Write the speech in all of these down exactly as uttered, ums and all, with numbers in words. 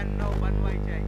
ब्याण्णव बनवायचे आहे.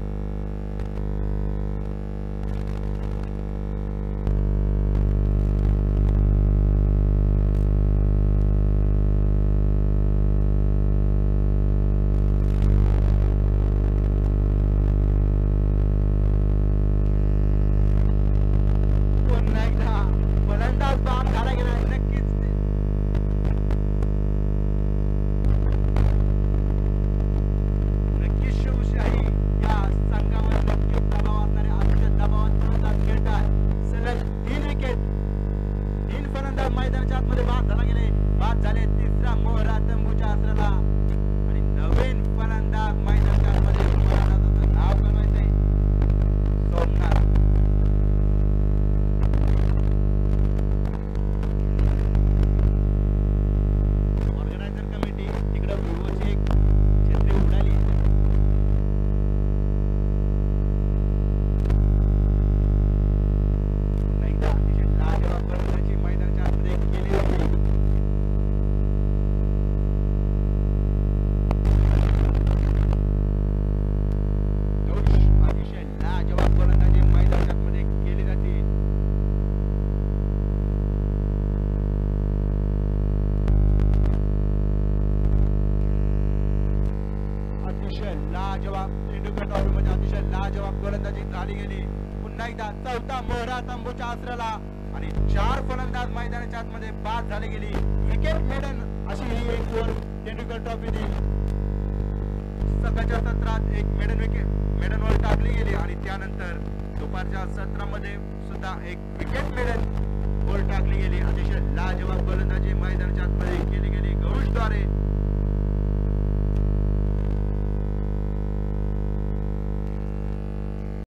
लाजवाब तेंडुलकर ट्रॉफी मध्ये अतिशय लाजवाब गोलंदाजी झाली गेली. पुन्हा एकदा चौथा मोहरा तंबूच्या आसराला आणि चार फलंदाज मैदानाच्या आतमध्ये बाद झाले गेली. विकेट मेडन अशी ही एक गोल तेंडुलकर ट्रॉफीने सकाळच्या सत्रात एक मेडन विकेट मेडन वर टाकली गेली आणि त्यानंतर दुपारच्या सत्रामध्ये सुद्धा एक विकेट मेडन गोल टाकली गेली. अतिशय लाजवाब गोलंदाजी मैदानाच्या आतमध्ये केली गेली. गौश द्वारे